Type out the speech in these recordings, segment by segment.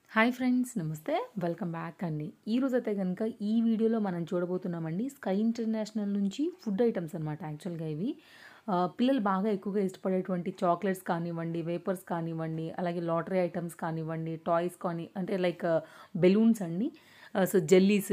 Hi friends నమస్తే welcome back అండి. ఈరోజైతే కనుక ఈ వీడియోలో మనం చూడబోతున్నామండి స్కై ఇంటర్నేషనల్ నుంచి ఫుడ్ ఐటమ్స్ అనమాట. యాక్చువల్గా ఇవి పిల్లలు బాగా ఎక్కువగా ఇష్టపడేటువంటి చాక్లెట్స్ కానివ్వండి, వేపర్స్ కానివ్వండి, అలాగే లాటరీ ఐటమ్స్ కానివ్వండి, టాయ్స్ కానీ అంటే లైక్ బెలూన్స్ అండి, సో జెల్లీస్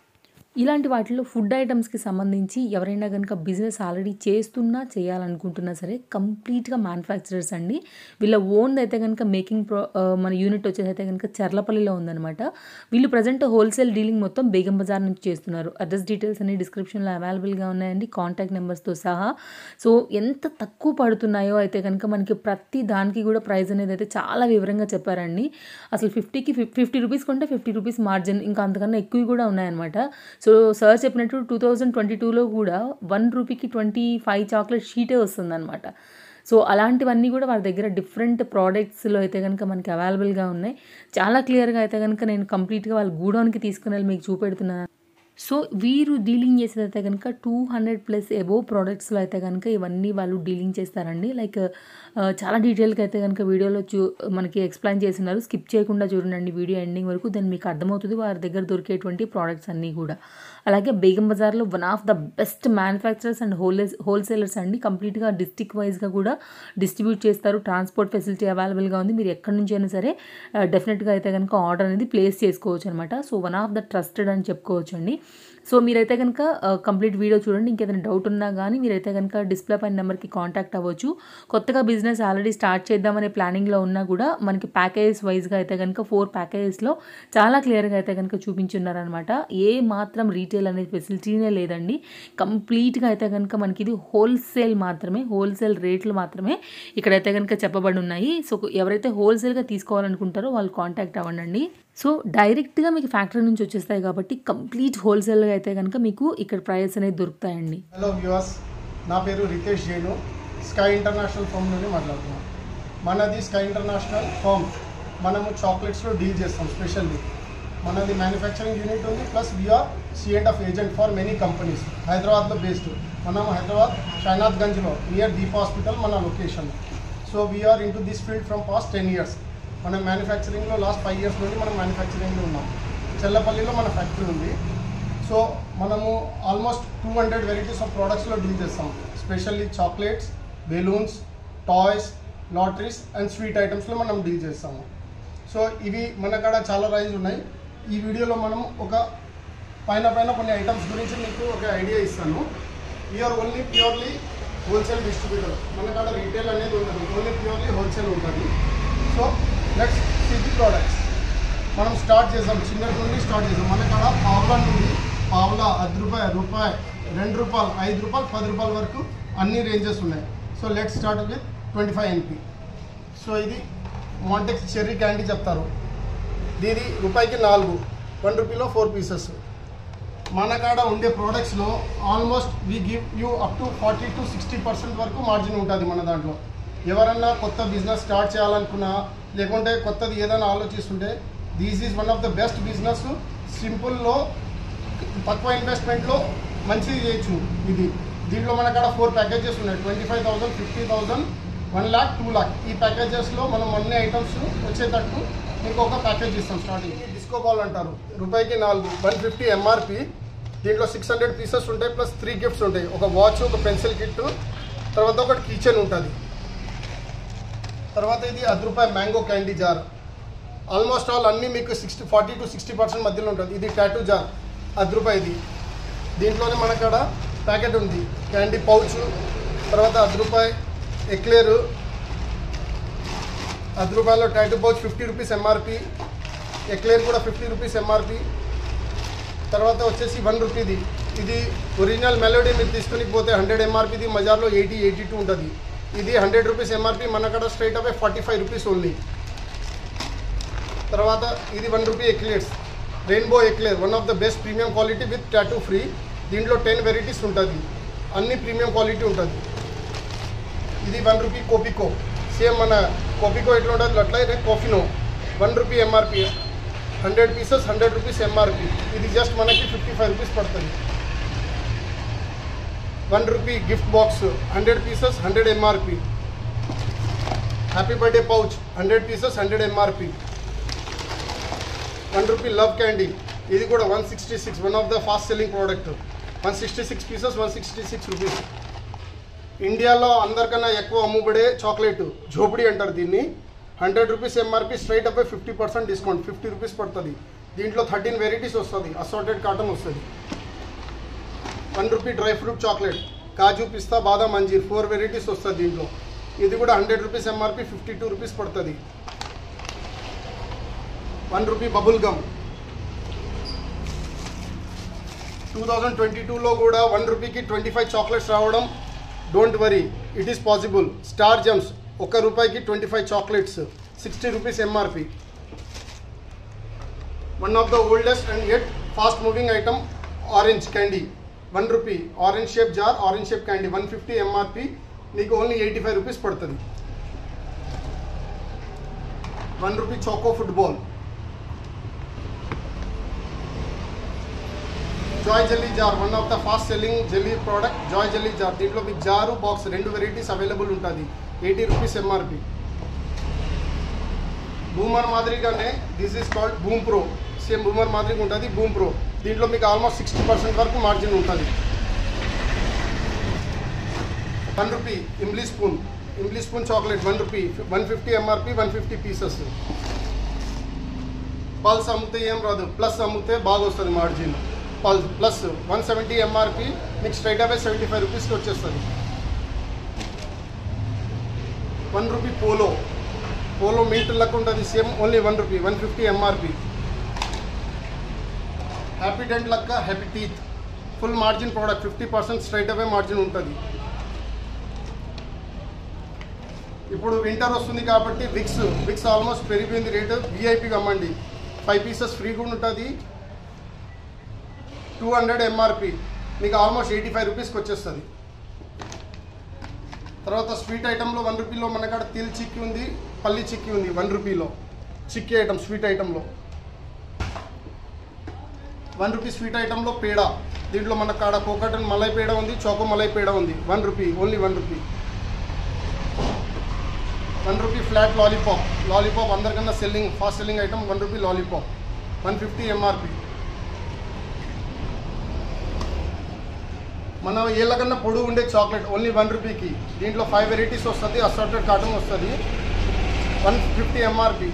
ఇలాంటి వాటిల్లో ఫుడ్ ఐటమ్స్కి సంబంధించి ఎవరైనా కనుక బిజినెస్ ఆల్రెడీ చేస్తున్నా చేయాలనుకుంటున్నా సరే కంప్లీట్గా మ్యానుఫ్యాక్చరర్స్ అండి. వీళ్ళ ఓన్ అయితే కనుక మేకింగ్ మన యూనిట్ వచ్చేసి అయితే కనుక చర్లపల్లిలో ఉందన్నమాట. వీళ్ళు ప్రజెంట్ హోల్సేల్ డీలింగ్ మొత్తం బేగం బజార్ నుంచి చేస్తున్నారు. అడ్రస్ డీటెయిల్స్ అన్ని డిస్క్రిప్షన్లో అవైలబుల్గా ఉన్నాయండి, కాంటాక్ట్ నెంబర్స్తో సహా. సో ఎంత తక్కువ పడుతున్నాయో అయితే కనుక మనకి ప్రతి దానికి కూడా ప్రైస్ అనేది అయితే చాలా వివరంగా చెప్పారండి. అసలు 50 రూపీస్ కొంటే 50 రూపీస్ మార్జిన్, ఇంకా అంతకన్నా ఎక్కువ కూడా ఉన్నాయన్నమాట. సో సార్ చెప్పినట్టు 2022లో కూడా 1 రూపీకి 25 చాక్లెట్ షీటే వస్తుందన్నమాట. సో అలాంటివన్నీ కూడా వాళ్ళ దగ్గర డిఫరెంట్ ప్రోడక్ట్స్లో అయితే కనుక మనకి అవైలబుల్గా ఉన్నాయి. చాలా క్లియర్గా అయితే కనుక నేను కంప్లీట్గా వాళ్ళ గూడౌన్కి తీసుకుని వెళ్ళి మీకు చూపెడుతున్నాను. సో వీరు డీలింగ్ చేసేదైతే కనుక 200+ ఎబోవ్ ప్రోడక్ట్స్లో అయితే కనుక ఇవన్నీ వాళ్ళు డీలింగ్ చేస్తారండి. లైక్ చాలా డీటెయిల్గా అయితే కనుక వీడియోలో మనకి ఎక్స్ప్లెయిన్ చేస్తున్నారు. స్కిప్ చేయకుండా చూడండి వీడియో ఎండింగ్ వరకు, దాన్ని మీకు అర్థమవుతుంది వారి దగ్గర దొరికేటువంటి ప్రోడక్ట్స్ అన్నీ కూడా. అలాగే బేగం బజార్లో one of the best manufacturers and wholesalers అండి. కంప్లీట్గా డిస్ట్రిక్ట్ వైజ్గా కూడా డిస్ట్రిబ్యూట్ చేస్తారు. ట్రాన్స్పోర్ట్ ఫెసిలిటీ అవైలబుల్గా ఉంది. మీరు ఎక్కడి నుంచి అయినా సరే డెఫినెట్గా అయితే కనుక ఆర్డర్ అనేది ప్లేస్ చేసుకోవచ్చు అనమాట. So one of the trusted అని చెప్పుకోవచ్చు అండి. సో మీరైతే కనుక కంప్లీట్ వీడియో చూడండి. ఇంకేదైనా డౌట్ ఉన్నా కానీ మీరైతే కనుక డిస్ప్లే పైన నెంబర్కి కాంటాక్ట్ అవ్వచ్చు. కొత్తగా బిజినెస్ ఆల్రెడీ స్టార్ట్ చేద్దామనే ప్లానింగ్లో ఉన్నా కూడా మనకి ప్యాకేజెస్ వైజ్గా అయితే కనుక 4 ప్యాకేజెస్లో చాలా క్లియర్గా అయితే కనుక చూపించున్నారనమాట. ఏ మాత్రం రీటైల్ అనే ఫెసిలిటీనే లేదండి. కంప్లీట్గా అయితే కనుక మనకి ఇది హోల్సేల్ మాత్రమే, హోల్సేల్ రేట్లు మాత్రమే ఇక్కడైతే కనుక చెప్పబడి ఉన్నాయి. సో ఎవరైతే హోల్సేల్గా తీసుకోవాలనుకుంటారో వాళ్ళు కాంటాక్ట్ అవ్వండి. సో డైరెక్ట్గా మీకు ఫ్యాక్టరీ నుంచి వచ్చేస్తాయి కాబట్టి కంప్లీట్ హోల్సేల్గా అయితే కనుక మీకు ఇక్కడ ప్రైస్ అనేది దొరుకుతాయండి. హలో వ్యూవర్స్, నా పేరు Ritesh Jain, sky international firm నుండి మాట్లాడుతున్నాను. మనది స్కై ఇంటర్నేషనల్ ఫామ్. మనము చాక్లెట్స్లో డీల్ చేస్తాం. స్పెషల్లీ మనది మ్యానుఫ్యాక్చరింగ్ యూనిట్ ఉంది, plus we are C&F agent for many companies. హైదరాబాద్లో బేస్డ్. మనం హైదరాబాద్ షైనాథ్గంజ్లో నియర్ దీప్ హాస్పిటల్ మన location. So we are into this field from past 10 years. మనం మ్యానుఫ్యాక్చరింగ్లో లాస్ట్ 5 years నుండి మనం మ్యానుఫ్యాక్చరింగ్లో ఉన్నాం. చెల్లపల్లిలో మన ఫ్యాక్టరీ ఉంది. సో మనము ఆల్మోస్ట్ 200 వెరైటీస్ ఆఫ్ ప్రోడక్ట్స్లో డీల్ చేస్తాం. Specially chocolates, balloons, toys, lotteries and sweet ఐటమ్స్లో మనం డీల్ చేస్తాము. సో ఇవి మన కాడ చాలా రైజ్ ఉన్నాయి. ఈ వీడియోలో మనం ఒక పైన కొన్ని ఐటమ్స్ గురించి మీకు ఒక ఐడియా ఇస్తాను. We are only purely wholesale distributor. మన కాడ రీటైల్ అనేది ఉంటుంది, ఓన్లీ ప్యూర్లీ హోల్సేల్ ఉంటుంది. So let's see the products. మనం స్టార్ట్ చేద్దాం, చిన్నటి నుండి స్టార్ట్ చేద్దాం. మన కాడ పావులా నుండి పావులా, ₹10, రూపాయి, ₹2, ₹5, ₹10 వరకు అన్ని రేంజెస్ ఉన్నాయి. So let's start with 25 NP. So ఇది మాంటెక్స్ చెర్రీ క్యాండీ చెప్తారు. దీని రూపాయికి 4, ₹1లో 4 పీసెస్. మన కాడ ఉండే ప్రోడక్ట్స్లో almost we give you up to 40 to 60% వరకు మార్జిన్ ఉంటుంది మన దాంట్లో. ఎవరన్నా కొత్త బిజినెస్ స్టార్ట్ చేయాలనుకున్నా, లేకుంటే కొత్తది ఏదైనా ఆలోచిస్తుంటే this is one of the best business. సింపుల్లో తక్కువ ఇన్వెస్ట్మెంట్లో మంచిది చేయొచ్చు. ఇది దీంట్లో మన కాడ 4 ప్యాకేజెస్ ఉన్నాయి. 25,000, 50,000, 1 lakh, 2 lakh. ఈ ప్యాకేజెస్లో మనం అన్ని ఐటమ్స్ వచ్చేటట్టు మీకు ఒక ప్యాకేజ్ ఇస్తాం. స్టార్టింగ్ డిస్కో బాల్ అంటారు, రూపాయికి 4, 150 MRP. దీంట్లో 600 పీసెస్ ఉంటాయి, ప్లస్ 3 గిఫ్ట్స్ ఉంటాయి. ఒక వాచ్, ఒక పెన్సిల్ కిట్, తర్వాత ఒకటి కిచెన్ ఉంటుంది. తర్వాత ఇది ₹10 mango candy jar. Almost all అన్నీ మీకు 40 to 60% మధ్యలో ఉంటుంది. ఇది టాటూ జార్, ₹10. దీంట్లోనే మన కాడ ప్యాకెట్ ఉంది, క్యాండీ పౌచ్. తర్వాత ₹10 ఎక్లేరు, ₹10లో tattoo pouch 50 rupees MRP. Eclair కూడా 50 రూపీస్ MRP. తర్వాత వచ్చేసి ₹1. ఇది ఒరిజినల్ మెలోడీ మీరు తీసుకుని పోతే 100 MRPది, మజార్లో 80, 82 ఉంటుంది. ఇది 100 రూపీస్ MRP. మన కాడ స్ట్రైట్ అవే 45 రూపీస్ ఓన్లీ. తర్వాత ఇది ₹1 eclairs, rainbow eclair, one of the best premium quality with tattoo free. దీంట్లో 10 వెరైటీస్ ఉంటుంది, అన్ని ప్రీమియం క్వాలిటీ ఉంటుంది. ఇది ₹1 కోపికో. సేమ్ మన కోపికో ఎట్లా ఉంటుంది అట్లా ఇది కాఫీనో. ₹1 MRP, 100 పీసెస్, 100 రూపీస్ MRP. ఇది జస్ట్ మనకి 55 రూపీస్ పడుతుంది. ₹1 gift box, 100 pieces, 100 MRP. Happy birthday pouch, 100 pieces, 100 MRP. 1 rupee love candy, ఇది కూడా 166, one of the fast selling product. 166 pieces, 166 rupees. ఇండియాలో అందరికన్నా ఎక్కువ అమ్ముబడే చాక్లెట్ ఝోపడి అంటారు దీన్ని. 100 rupees MRP, straight up 50% discount, 50 rupees పడుతుంది. దీంట్లో 13 వెరైటీస్ వస్తుంది, అసార్టెడ్ కాటన్ వస్తుంది. 1 రూపీ డ్రై ఫ్రూట్ చాక్లెట్, కాజు, పిస్తా, బాదాం, అంజీర్, 4 వెరైటీస్ వస్తుంది దీంట్లో. ఇది కూడా 100 రూపీస్ ఎంఆర్పి, 52 రూపీస్ పడుతుంది. 1 రూపీ బబుల్ గమ్. 2022లో కూడా 1 రూపీకి 25 చాక్లెట్స్ రావడం, don't worry, it is possible. Star gems 1 రూపాయికి 25 chocolates, 60 rupees MRP. One of the oldest and yet fast moving item orange candy, 1 rupee orange shape jar, orange shape candy, 150 MRP, మీకు only 85 rupees పడుతుంది. 1 rupee choco football. Joy jelly jar, one of the fast selling jelly product, joy jelly jar. దీంట్లో మీకు jar, box 2 varieties available ఉంటుంది, 80 rupees MRP. Boomer మాదిరిగానే this is called Boom Pro, same Boomer మాదిరిగా ఉంటుంది boom pro. దీంట్లో మీకు almost 60% వరకు margin ఉంటుంది. 1 రూపీ ఇమ్లీ spoon chocolate, 1 rupee, 150 MRP, 150 pieces. Pulse అమ్మితే ఏం రాదు, ప్లస్ అమ్మితే బాగా వస్తుంది మార్జిన్. పల్స్ ప్లస్ 170 ఎంఆర్పి, మీకు స్ట్రైట్ అవే 75 రూపీస్కి వచ్చేస్తుంది. 1 రూపీ పోలో మిల్ట్ లెక్క ఉంటుంది, same only 1 rupee, 150 MRP. Happydent లెక్క happy teeth, full margin product, 50% straight away margin ఉంటుంది. ఇప్పుడు వింటర్ వస్తుంది కాబట్టి విక్స్ ఆల్మోస్ట్ పెరిగిపోయింది రేటు, విఐపీకి అమ్మండి. 5 పీసెస్ ఫ్రీ కూడా ఉంటుంది, 200 ఎంఆర్పి, మీకు ఆల్మోస్ట్ 85 రూపీస్కి వచ్చేస్తుంది. తర్వాత స్వీట్ ఐటెంలో 1 రూపీలో మన కాడ తిల్ చిక్కీ ఉంది, పల్లి చిక్కీ ఉంది. 1 రూపీలో చిక్కీ ఐటమ్, స్వీట్ ఐటెంలో 1 రూపీ స్వీట్ ఐటెంలో పేడ. దీంట్లో మన కాడ కోకోనట్ మలై పేడ ఉంది, చోకో మలై పేడ ఉంది. 1 rupee, only 1 rupee. 1 rupee flat lollipop అందరికన్నా fast selling item. 1 rupee lollipop, 150 MRP. మన ఏళ్ళకన్నా పొడుగు ఉండే చాక్లెట్, ఓన్లీ 1 రూపీకి. దీంట్లో 5 వెరైటీస్ వస్తుంది, అసార్టెడ్ కాటన్ వస్తుంది, 150 ఎంఆర్పి.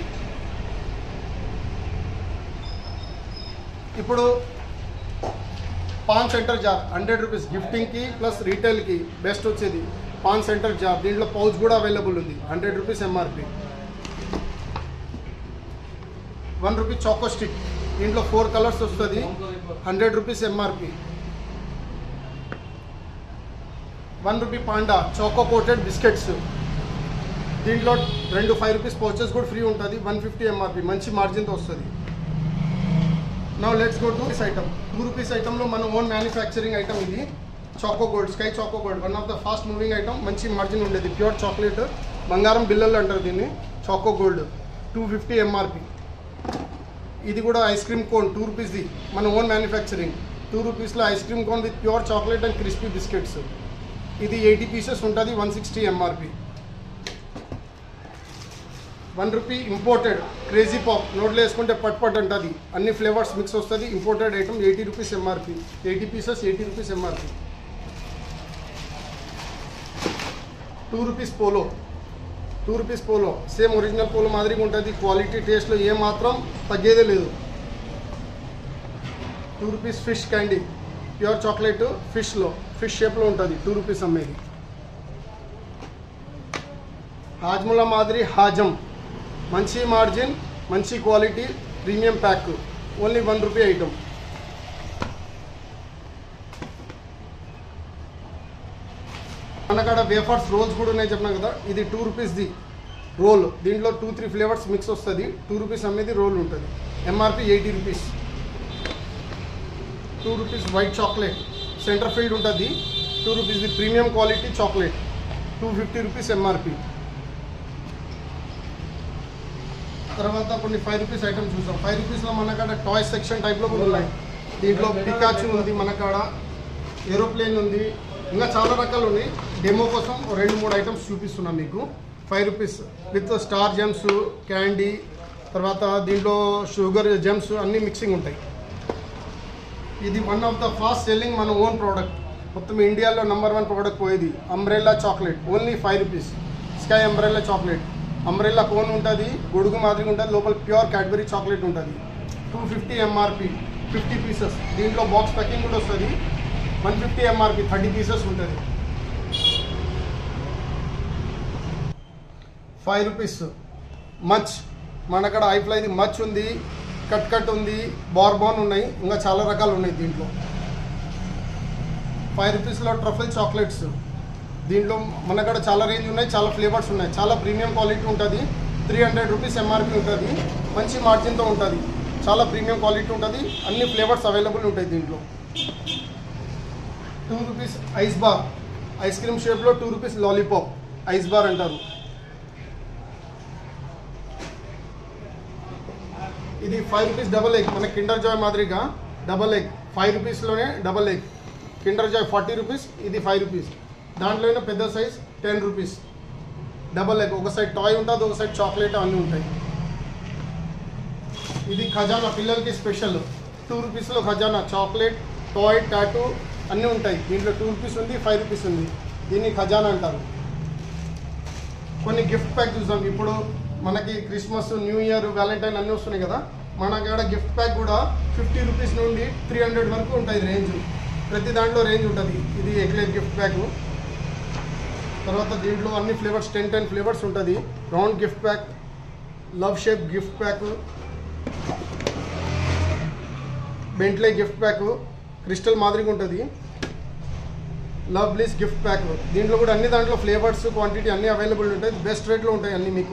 ఇప్పుడు పాన్ సెంటర్ జార్, 100 రూపీస్, గిఫ్టింగ్కి ప్లస్ రీటైల్కి బెస్ట్ వచ్చేది పాన్ సెంటర్ జార్. దీంట్లో పౌచ్ కూడా అవైలబుల్ ఉంది, 100 rupees MRP. 1 rupee choco stick, దీంట్లో 4 కలర్స్ వస్తుంది, 100 rupees MRP. 1 rupee panda choco coated biscuits, దీంట్లో 2 5 రూపీస్ పౌచెస్ కూడా ఫ్రీ ఉంటుంది, 150 ఎంఆర్పి, మంచి మార్జిన్తో వస్తుంది. Now let's go to this item. 2 rupees ఐటంలో మన ఓన్ మ్యానుఫ్యాక్చరింగ్ ఐటమ్ ఇది, choco gold, sky choco gold, one of the fast moving item, మంచి మార్జిన్ ఉండేది, ప్యూర్ చాక్లెట్, బంగారం బిల్లలు అంటారు దీన్ని, చాకో గోల్డ్, 250 ఎంఆర్పి. ఇది కూడా ఐస్ క్రీమ్ కోన్, 2 రూపీస్ది, మన ఓన్ మ్యానుఫ్యాక్చరింగ్. 2 రూపీస్లో ice cream cone with pure chocolate and crispy biscuits. ఇది 80 పీసెస్ ఉంటుంది, 160 MRP. 1 rupee imported crazy pop, నోట్లో వేసుకుంటే పట్ ఉంటుంది, అన్ని ఫ్లేవర్స్ మిక్స్ వస్తుంది, imported item, 80 rupees MRP. 80 pieces, 80 rupees MRP. 2 rupees Polo, 2 rupees Polo, same original Polo మాదిరిగా ఉంటుంది, క్వాలిటీ టేస్ట్లో ఏమాత్రం తగ్గేదే లేదు. 2 rupees fish candy, pure chocolate, fish షేప్లో ఉంటుంది, 2 రూపీస్ అమ్మేది. హాజ్ములా మాదిరి హాజమ్, మంచి మార్జిన్, మంచి quality, premium pack, only 1 rupee item. మన కాడ వేఫర్స్ రోల్స్ కూడా ఉన్నాయి చెప్పినా కదా, ఇది 2 రూపీస్ది రోల్, దీంట్లో 2-3 ఫ్లేవర్స్ మిక్స్ వస్తుంది, 2 రూపీస్ అమ్మేది రోల్ ఉంటుంది, MRP 80 rupees. 2 rupees white chocolate, centre filled ఉంటుంది, 2 రూపీస్ది premium quality chocolate, 250 rupees MRP. తర్వాత కొన్ని 5 రూపీస్ ఐటమ్స్ చూసాం. 5 రూపీస్లో మన కాడ టాయ్ సెక్షన్ టైప్లో కూడా ఉన్నాయి. దీంట్లో పికాచు ఉంది, మన కాడ ఏరోప్లేన్ ఉంది, ఇంకా చాలా రకాలు ఉన్నాయి. డెమో కోసం 2-3 ఐటమ్స్ చూపిస్తున్నాం మీకు. 5 rupees with star gems, candy, తర్వాత దీంట్లో షుగర్ జెమ్స్ అన్నీ మిక్సింగ్ ఉంటాయి. ఇది one of the fast selling మన ఓన్ ప్రోడక్ట్. మొత్తం ఇండియాలో నెంబర్ 1 ప్రోడక్ట్ పోయేది umbrella chocolate. Only 5 rupees. Sky umbrella chocolate. Umbrella cone ఉంటుంది, గొడుగు మాదిరిగా ఉంటుంది, లోపల ప్యూర్ క్యాడ్బరీ చాక్లెట్ ఉంటుంది. 250 MRP, 50 పీసెస్. దీంట్లో బాక్స్ ప్యాకింగ్ కూడా వస్తుంది. 150 MRP, 30 పీసెస్ ఉంటుంది. 5 రూపీస్ మచ్. మన అక్కడ ఐఫ్లైది మచ్ ఉంది, కట్ ఉంది, బార్బాన్ ఉన్నాయి, ఇంకా చాలా రకాలు ఉన్నాయి దీంట్లో. 5 రూపీస్లో ట్రఫల్ చాక్లెట్స్. దీంట్లో మన అక్కడ చాలా రేంజ్ ఉన్నాయి, చాలా ఫ్లేవర్స్ ఉన్నాయి, చాలా ప్రీమియం క్వాలిటీ ఉంటుంది. 300 రూపీస్ MRP ఉంటుంది. మంచి మార్జిన్తో ఉంటుంది, చాలా ప్రీమియం క్వాలిటీ ఉంటుంది. అన్ని ఫ్లేవర్స్ అవైలబుల్ ఉంటాయి దీంట్లో. 2 rupees ice bar. Ice cream షేప్లో 2 రూపీస్ లాలీపాప్ ఐస్ బార్ అంటారు. ఇది 5 రూపీస్ డబల్ ఎగ్. మన కిండర్ జాయ్ మాదిరిగా డబల్ ఎగ్ 5 రూపీస్లోనే double egg. Kinder Joy 40 rupees, ఇది 5 రూపీస్. దాంట్లోనే పెద్ద సైజ్ 10 రూపీస్ డబల్ ఎగ్. ఒక సైడ్ టాయ్ ఉంటుంది, ఒక సైడ్ చాక్లెట్ అన్నీ ఉంటాయి. ఇది ఖజానా, పిల్లలకి స్పెషల్. 2 రూపీస్లో ఖజానా చాక్లెట్, టాయ్, టాటూ అన్నీ ఉంటాయి. దీంట్లో 2 రూపీస్ ఉంది, 5 రూపీస్ ఉంది. దీన్ని ఖజానా అంటారు. కొన్ని గిఫ్ట్ ప్యాక్ చూసాం. ఇప్పుడు మనకి క్రిస్మస్, న్యూ ఇయర్, వ్యాలంటైన్ అన్నీ వస్తున్నాయి కదా. మన కాడ గిఫ్ట్ ప్యాక్ కూడా 50 రూపీస్ నుండి 300 వరకు ఉంటుంది రేంజ్. ప్రతి దాంట్లో రేంజ్ ఉంటుంది. ఇది ఎక్లేర్ గిఫ్ట్ ప్యాక్. తర్వాత దీంట్లో అన్ని ఫ్లేవర్స్ 10 ఫ్లేవర్స్ ఉంటుంది. Round gift pack, love shape gift pack, Bentley gift pack, crystal మాదిరిగా ఉంటుంది, లవ్ బ్లిస్ గిఫ్ట్ ప్యాక్. దీంట్లో కూడా అన్ని దాంట్లో ఫ్లేవర్స్, క్వాంటిటీ అన్నీ అవైలబుల్ ఉంటాయి. బెస్ట్ రేట్లో ఉంటాయి అన్నీ మీకు.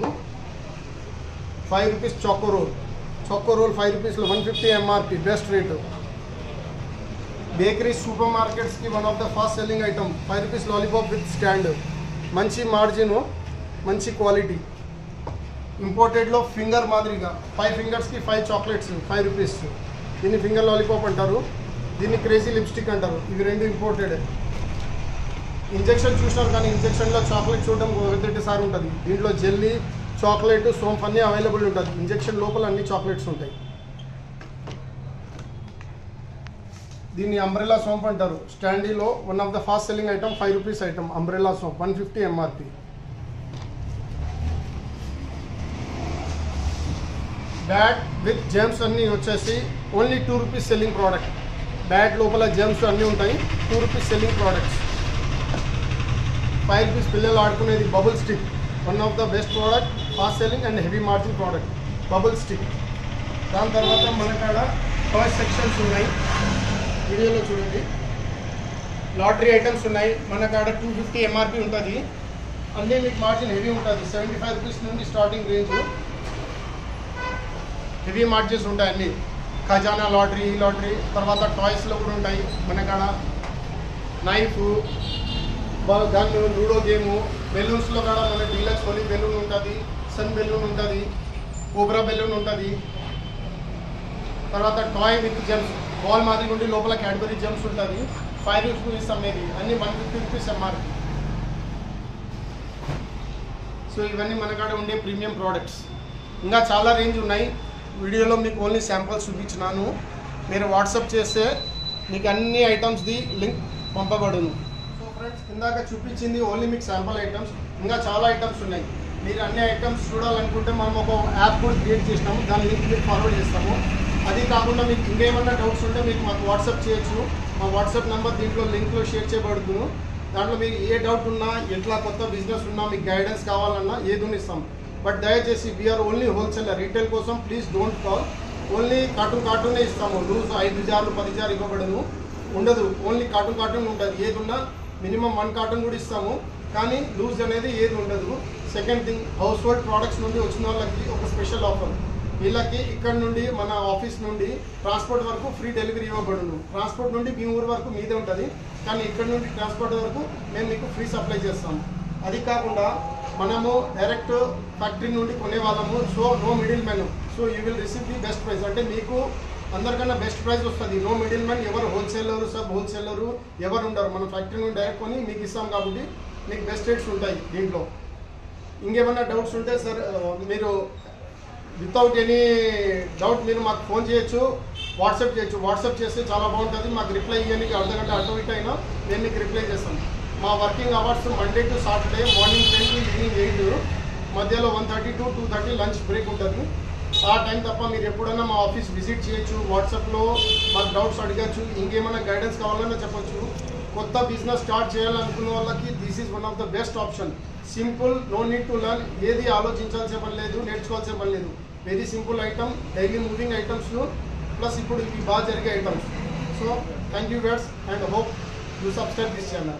5 rupees choco roll. Choco roll 5 రూపీస్లో 150 MRP, బెస్ట్ రేటు. బేకరీ సూపర్ మార్కెట్స్కి one of the fast selling item. 5 rupees lollipop with stand. మంచి మార్జిన్, మంచి క్వాలిటీ. ఇంపోర్టెడ్లో ఫింగర్ మాదిరిగా 5 ఫింగర్స్కి 5 చాక్లెట్స్ 5 రూపీస్. దీన్ని ఫింగర్ లాలీపాప్ అంటారు, దీన్ని క్రేజీ లిప్స్టిక్ అంటారు. ఇవి రెండు ఇంపోర్టెడ్. ఇంజెక్షన్ చూసినారు కానీ ఇంజెక్షన్లో చాక్లెట్ చూడడం ఒకటిసారి ఉంటుంది. దీంట్లో జెల్లీ, చాక్లెట్, సోంఫ్ అన్నీ అవైలబుల్ ఉంటుంది. ఇంజెక్షన్ లోపల అన్ని చాక్లెట్స్ ఉంటాయి. దీన్ని అంబ్రెల్లా సోంప్ అంటారు. స్టాండీలో one of the fast selling item. 5 rupees item umbrella సోంప్. 150 MRP. బ్యాట్ విత్ జెమ్స్ అన్నీ వచ్చేసి only 2 rupees selling product. Bat లోపల జెమ్స్ అన్నీ ఉంటాయి. 2 రూపీస్ సెల్లింగ్ ప్రోడక్ట్స్. 5 రూపీస్ పిల్లలు ఆడుకునేది bubble stick. One of the best product, fast selling and heavy margin product bubble stick. దాని తర్వాత మన కాడ టాయ్ సెక్షన్స్ ఉన్నాయి. వీడియోలో చూడండి. లాటరీ ఐటమ్స్ ఉన్నాయి. మన కాడ 250 MRP ఉంటుంది. అన్నీ మీకు మార్జిన్ హెవీ ఉంటుంది. 75 రూపీస్ నుండి స్టార్టింగ్ రేంజ్. హెవీ మార్జిన్స్ ఉంటాయి అన్నీ. ఖజానా లాటరీ, ఈ లాటరీ. తర్వాత టాయ్స్లో కూడా ఉంటాయి మన కాడ. Knife, gun, ludo game. బెలూన్స్లో కూడా మన డీలక్స్ హోలీ బెలూన్ ఉంటుంది, సన్ బెలూన్ ఉంటుంది, కోబ్రా బెలూన్ ఉంటుంది. తర్వాత టాయ్ విత్ జెమ్స్, బాల్ మాదిరి ఉండి లోపల క్యాడ్బరీ జెమ్స్ ఉంటుంది. 5 రూపీస్ అమ్మేది. అన్నీ 150 రూపీస్ MRP. సో ఇవన్నీ మన కాడ ఉండే ప్రీమియం ప్రోడక్ట్స్. ఇంకా చాలా రేంజ్ ఉన్నాయి. వీడియోలో మీకు ఓన్లీ శాంపుల్స్ చూపించినాను. మీరు వాట్సాప్ చేస్తే మీకు అన్ని ఐటమ్స్ది లింక్ పంపబడును. సో ఫ్రెండ్స్, ఇందాక చూపించింది ఓన్లీ మీకు శాంపుల్ ఐటమ్స్. ఇంకా చాలా ఐటమ్స్ ఉన్నాయి. మీరు అన్ని ఐటమ్స్ చూడాలనుకుంటే మనం ఒక యాప్ కూడా క్రియేట్ చేసినాము. దాని లింక్ మీకు ఫార్వర్డ్ చేస్తాము. అది కాకుండా మీకు ఇంకేమన్నా డౌట్స్ ఉంటే మీకు మాకు వాట్సాప్ చేయొచ్చు. మా వాట్సాప్ నెంబర్ దీంట్లో లింక్లో షేర్ చేయబడుతుంది. దాంట్లో మీకు ఏ డౌట్ ఉన్నా, ఎట్లా కొత్త బిజినెస్ ఉన్నా, మీకు గైడెన్స్ కావాలన్నా ఏదో ఇస్తాం. బట్ దయచేసి వీఆర్ ఓన్లీ హోల్సేలర్. రీటైల్ కోసం ప్లీజ్ డోంట్ కాల్. ఓన్లీ కార్టూనే ఇస్తాము. లూజ్ 5 జార్లు 10 జార్లు ఇవ్వబడను ఉండదు. ఓన్లీ కార్టూన్ ఉంటుంది. ఏది ఉన్నా మినిమం 1 కార్టూన్ కూడా ఇస్తాము. కానీ లూజ్ అనేది ఏది ఉండదు. Second thing, household products నుండి వచ్చిన వాళ్ళకి ఒక స్పెషల్ ఆఫర్. వీళ్ళకి ఇక్కడ నుండి మన ఆఫీస్ నుండి ట్రాన్స్పోర్ట్ వరకు ఫ్రీ డెలివరీ ఇవ్వబడును. ట్రాన్స్పోర్ట్ నుండి మీ ఊరు వరకు మీదే ఉంటుంది. కానీ ఇక్కడ నుండి ట్రాన్స్పోర్ట్ వరకు మేము మీకు ఫ్రీ సప్లై చేస్తాము. అది కాకుండా మనము డైరెక్ట్ ఫ్యాక్టరీ నుండి కొనే వాళ్ళము. So no middle man. So you will receive the best price. అంటే మీకు అందరికన్నా బెస్ట్ ప్రైస్ వస్తుంది. No middle man. ఎవరు హోల్సేలరు, సబ్ హోల్సేలరు ఎవరు ఉండరు. మనం ఫ్యాక్టరీ నుండి డైరెక్ట్ కొని మీకు ఇస్తాం కాబట్టి మీకు బెస్ట్ రేట్స్ ఉంటాయి దీంట్లో. ఇంకేమన్నా డౌట్స్ ఉంటే సార్ మీరు వితౌట్ ఎనీ డౌట్ మీరు మాకు ఫోన్ చేయొచ్చు, వాట్సాప్ చేయొచ్చు. వాట్సాప్ చేస్తే చాలా బాగుంటుంది. మాకు రిప్లై ఇవ్వడానికి అర్ధగంట అటు ఇటు అయినా నేను మీకు రిప్లై చేస్తాను. మా working hours Monday to Saturday morning 10 to evening 8, మధ్యలో 1:30 to 2:30 లంచ్ బ్రేక్ ఉంటుంది. ఆ టైం తప్ప మీరు ఎప్పుడైనా మా ఆఫీస్ విజిట్ చేయొచ్చు, వాట్సాప్లో మాకు డౌట్స్ అడగచ్చు, ఇంకేమైనా గైడెన్స్ కావాలన్నా చెప్పొచ్చు. కొత్త బిజినెస్ స్టార్ట్ చేయాలనుకున్న వాళ్ళకి this is one of the best option. Simple, no need to learn, ఏది ఆలోచించాల్సిన పని లేదు, నేర్చుకోవాల్సిన పని లేదు. Very simple item, daily moving items plus ఇప్పుడు ఇవి బాగా జరిగే items. So thank you guys and hope you subscribe this channel.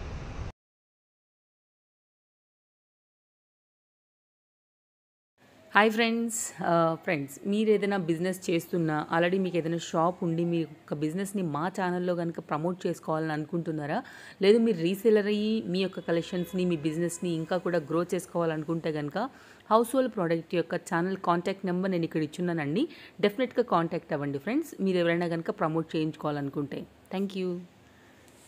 Hi friends మీరు ఏదైనా బిజినెస్ చేస్తున్నా, ఆల్రెడీ మీకు ఏదైనా షాప్ ఉండి మీ యొక్క బిజినెస్ని మా ఛానల్లో కనుక ప్రమోట్ చేసుకోవాలని అనుకుంటున్నారా, లేదు మీరు రీసెలర్ అయ్యి మీ యొక్క కలెక్షన్స్ని మీ బిజినెస్ని ఇంకా కూడా గ్రో చేసుకోవాలనుకుంటే కనుక హౌస్ హోల్డ్ ప్రోడక్ట్ యొక్క ఛానల్ కాంటాక్ట్ నెంబర్ నేను ఇక్కడ ఇచ్చున్నానండి. డెఫినెట్గా కాంటాక్ట్ అవ్వండి ఫ్రెండ్స్, మీరు ఎవరైనా కనుక ప్రమోట్ చేయించుకోవాలనుకుంటే. Thank you.